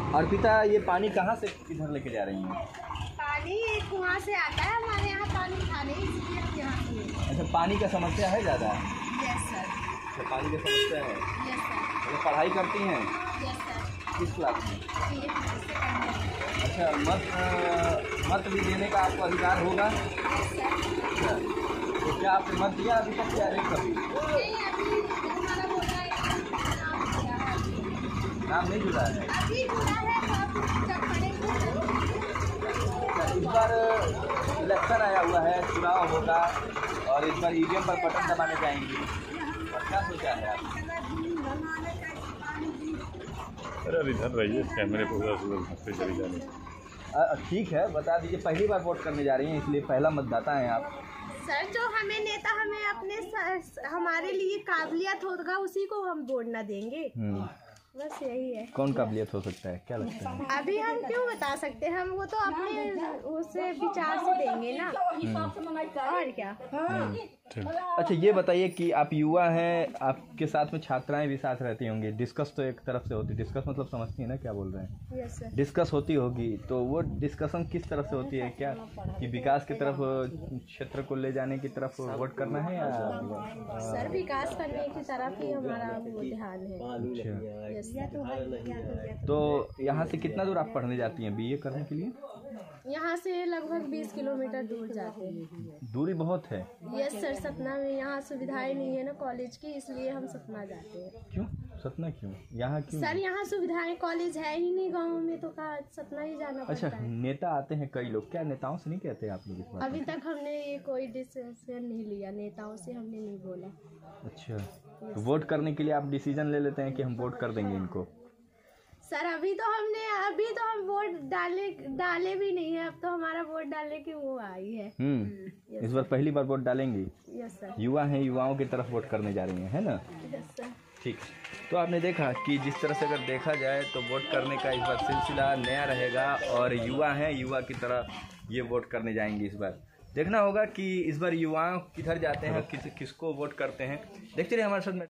अर्पिता, ये पानी कहाँ से किधर लेके जा रही हैं? पानी कुआं से आता है, हमारे यहाँ पानी था नहीं, इसलिए हम यहाँ से। अच्छा, पानी का समस्या है ज़्यादा? Yes sir. अच्छा, पानी की समस्या है। Yes sir. तो पढ़ाई करती हैं? Yes sir. किस क्लास में? अच्छा, मत भी देने का आपको अधिकार होगा? अच्छा, तो क्या आपने मत दिया अभी तक या नहीं कभी? नाम नहीं जुड़ा है? इस बार इलेक्शन आया हुआ है, चुनाव होगा और इस बार ईवीएम पर बटन दबाने जाएंगी, और क्या सोचा है आप? अरे इधर रहिए, कैमरे पर उधर चली जाने। ठीक है, बता दीजिए, पहली बार वोट करने जा रही हैं इसलिए पहला मतदाता हैं आप। सर, जो हमें नेता हमें अपने हमारे लिए काबिलियत होगा उसी को हम वोट ना देंगे, बस यही है। कौन काबिलियत हो सकता है, क्या लगता है? अभी हम क्यों बता सकते हैं, हम वो तो अपने उसे विचार से देंगे ना, और क्या। अच्छा, ये बताइए कि आप युवा हैं, आपके साथ में छात्राएं भी साथ रहती होंगी, डिस्कस तो एक तरफ से होती है, डिस्कस मतलब समझती है ना क्या बोल रहे हैं? Yes sir. डिस्कस होती होगी, तो वो डिस्कशन किस तरफ से होती है, क्या कि विकास की तरफ, क्षेत्र को ले जाने की तरफ वोट करना है या? सर, विकास करने की तरफ ही हमारा वो ध्यान है। अच्छा, यस। तो यहाँ से कितना दूर आप पढ़ने जाती हैं बीए करने के लिए? यहाँ से लगभग 20 किलोमीटर दूर जाते हैं। दूरी बहुत है। यस सर, सतना में यहाँ सुविधाएं नहीं है ना कॉलेज की, इसलिए हम सतना जाते हैं। क्यों सतना, क्यों यहाँ, क्यों? सर, यहाँ सुविधाएं कॉलेज है ही नहीं गाँव में, तो कहाँ सतना ही जाना पड़ता है। अच्छा, नेता आते हैं कई लोग, क्या नेताओं से नहीं कहते आप लोग इस बात? अभी तक हमने ये कोई डिसीजन नहीं लिया, नेताओं से हमने नहीं बोला। अच्छा, तो वोट करने के लिए आप डिसीजन ले लेते हैं कि हम वोट कर देंगे इनको? सर, अभी तो हम वोट डाले भी नहीं है, अब तो हमारा वोट डालने की वो आई है। इस बार पहली बार वोट डालेंगी? Yes sir. युवा हैं, युवाओं की तरफ वोट करने जा रही हैं, है ना? Yes sir. ठीक, तो आपने देखा कि जिस तरह से अगर देखा जाए तो वोट करने का इस बार सिलसिला नया रहेगा, और युवा हैं, युवा की तरह ये वोट करने जाएंगे। इस बार देखना होगा कि इस बार युवा किधर जाते हैं, किसको वोट करते हैं। देखते रहिए हमारे साथ में।